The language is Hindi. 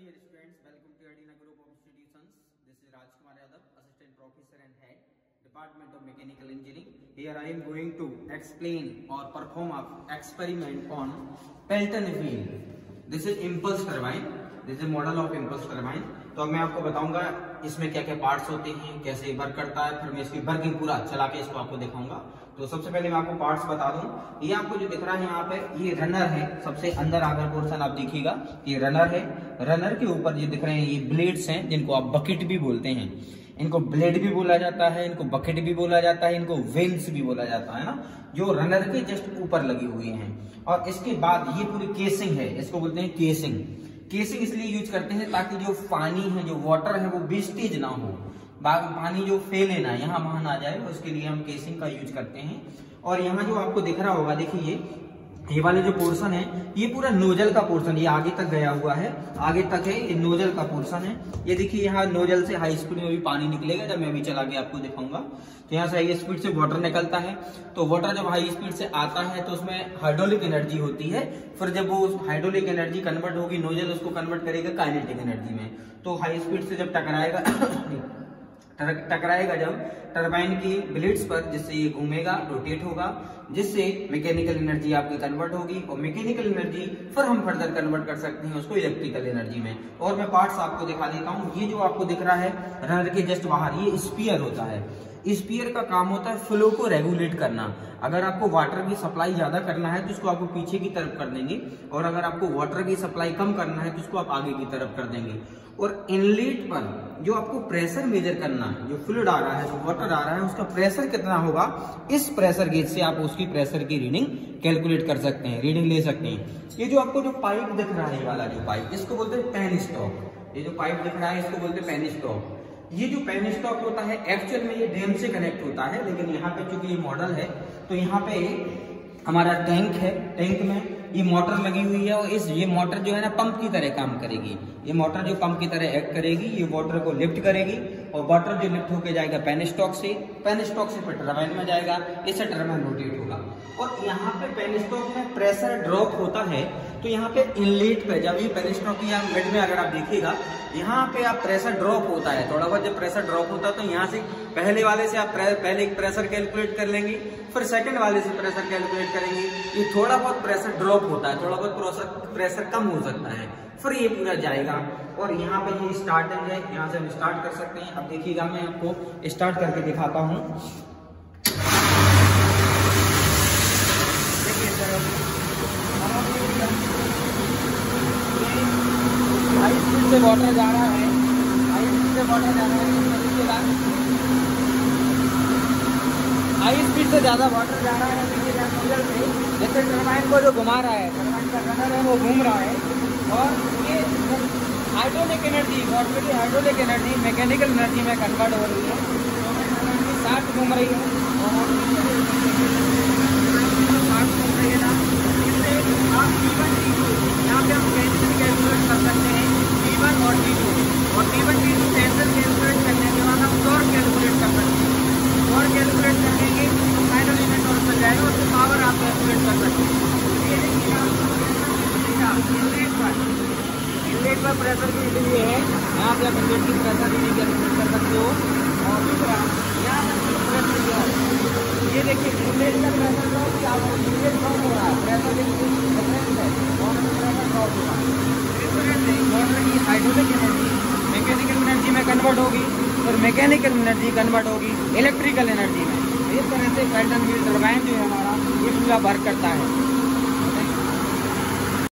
dear students, welcome to Adina Group of Institutions. This is Rajkumar Yadav, Assistant Professor and Head, Department of Mechanical Engineering. Here I am going to explain or perform an experiment on Pelton wheel. This is impulse turbine. This is a model of impulse turbine. तो मैं आपको बताऊंगा इसमें क्या क्या पार्ट्स होते हैं, कैसे वर्क करता है, फिर मैं इसकी वर्किंग पूरा चला के इसको आपको दिखाऊंगा। तो सबसे पहले मैं आपको पार्ट्स बता दूं। ये आपको जो दिख रहा है यहाँ पे, ये रनर है। सबसे अंदर आकर पोर्शन आप देखिएगा, ये रनर है। रनर के ऊपर ये दिख रहे हैं, ये ब्लेड्स हैं जिनको आप बकेट भी बोलते हैं। इनको ब्लेड भी बोला जाता है, इनको बकेट भी बोला जाता है, इनको वेन्स भी बोला जाता है ना, जो रनर के जस्ट ऊपर लगी हुई हैं। और इसके बाद ये पूरी केसिंग है, इसको बोलते हैं केसिंग। केसिंग इसलिए यूज करते हैं ताकि जो पानी है, जो वाटर है, वो वेस्टेज ना हो, पानी जो फैले ना, यहाँ वहां ना जाए, उसके लिए हम केसिंग का यूज करते हैं। और यहाँ जो आपको दिख रहा होगा, देखिए ये वाले जो पोर्शन है, ये पूरा नोजल का पोर्शन, ये आगे तक गया हुआ है, आगे तक है, ये नोजल का पोर्शन है। ये देखिए यहाँ नोजल से हाई स्पीड में भी पानी निकलेगा, जब मैं अभी चला के आपको दिखाऊंगा। तो यहाँ से हाई स्पीड से वाटर निकलता है। तो वाटर जब हाई स्पीड से आता है तो उसमें हाइड्रोलिक एनर्जी होती है। फिर जब वो हाइड्रोलिक एनर्जी कन्वर्ट होगी, नोजल उसको कन्वर्ट करेगा काइनेटिक एनर्जी में। तो हाई स्पीड से जब टकराएगा जब टरबाइन की ब्लेड्स पर, जिससे ये घूमेगा, रोटेट होगा, जिससे मैकेनिकल एनर्जी आपकी कन्वर्ट होगी। और मैकेनिकल एनर्जी फिर हम फर्दर कन्वर्ट कर सकते हैं उसको इलेक्ट्रिकल एनर्जी में। और मैं पार्ट्स आपको दिखा देता हूँ। ये जो आपको दिख रहा है रनर के जस्ट बाहर, ये स्पीयर होता है। स्पीयर का काम होता है फ्लो को रेगुलेट करना। अगर आपको वाटर की सप्लाई ज्यादा करना है तो इसको आपको पीछे की तरफ कर देंगे, और अगर आपको वाटर की सप्लाई कम करना है तो इसको आप आगे की तरफ कर देंगे। और इनलेट पर जो आपको प्रेशर मेजर करना है, जो फ्लूइड आ रहा है, जो वाटर आ रहा है, उसका प्रेशर कितना होगा, इस प्रेशर गेज से आप उसकी प्रेशर की रीडिंग कैलकुलेट कर सकते हैं, रीडिंग ले सकते हैं। ये जो आपको जो पाइप दिख रहा है, ये वाला जो पाइप, इसको बोलते हैं पेन स्टॉक। ये जो पाइप दिख रहा है, इसको बोलते हैं पेन स्टॉक। ये जो पेन स्टॉक होता है, एक्चुअल में ये डैम से कनेक्ट होता है, लेकिन यहाँ पे चूंकि ये मॉडल है, तो यहाँ पे हमारा टैंक है। टैंक में ये मोटर लगी हुई है, और ये मोटर जो है ना, पंप की तरह काम करेगी। ये मोटर जो पंप की तरह एक्ट करेगी, ये वाटर को लिफ्ट करेगी, और वाटर जो लिफ्ट होके जाएगा पेन स्टॉक से फिर टरबाइन में जाएगा, इससे टरबाइन रोटेट होगा। और यहाँ पे पेन स्टॉक में प्रेशर ड्रॉप होता है, तो यहाँ पे इनलेट पे जब ये पेन स्टॉक की बेड में अगर आप देखिएगा, यहाँ पे आप प्रेशर ड्रॉप होता है थोड़ा बहुत। जब प्रेशर ड्रॉप होता है तो यहाँ से पहले वाले से आप पहले एक प्रेशर कैलकुलेट कर लेंगे, फिर सेकंड वाले से प्रेशर कैलकुलेट करेंगे। ये थोड़ा बहुत प्रेशर ड्रॉप होता है, थोड़ा बहुत प्रेशर कम हो सकता है, फिर ये पूरा जाएगा। और यहाँ पे ये स्टार्टिंग है, यहाँ से हम स्टार्ट कर सकते हैं। अब देखिएगा, मैं आपको स्टार्ट करके दिखाता हूँ। हाई स्पीड से वाटर जा रहा है, हाई स्पीड से वाटर जा रहा है, हाई स्पीड से ज्यादा वाटर जा रहा है। देखिएगा नोजल से, जैसे टरबाइन को जो घुमा रहा है, टरबाइन का रनर है वो घूम रहा है, और ये हाइड्रोलिक एनर्जी, वाटर की हाइड्रोलिक एनर्जी मैकेनिकल एनर्जी में कन्वर्ट हो रही है। तो साथ घूम रही है, और साथ घूम रही है ना, इससे आप T1 T2 यहाँ पे हम कैलकुलेट कर सकते हैं, T1 और T2। और T1 T2 टेंशन कैलकुलेट करने के बाद हम टॉर्क कैलकुलेट कर सकते हैं। टॉर्क कैलकुलेट करेंगे तो फाइनल यूनिट टॉर्क बन जाएगा, उससे पावर आप कैलकुलेट कर सकते हैं। ये देखिएगा इनलेट पर प्रेशर की रीडिंग ये है, यहाँ पे आप इनलेट की प्रेशर रीडिंग कैलकुलेट कर सकते हो। और दूसरा यहाँ ये देखिए इनलेट का प्रेशर ड्रॉप, क्या इनलेट ड्रॉप हो रहा है, प्रेशर डिफरेंस है, और प्रेशर ड्रॉप होगा। वाटर की हाइड्रोलिक एनर्जी मैकेनिकल एनर्जी में कन्वर्ट होगी, और मैकेनिकल एनर्जी कन्वर्ट होगी इलेक्ट्रिकल एनर्जी में। इस तरह से पेल्टन व्हील टरबाइन जो है हमारा, ये पूरा वर्क करता है।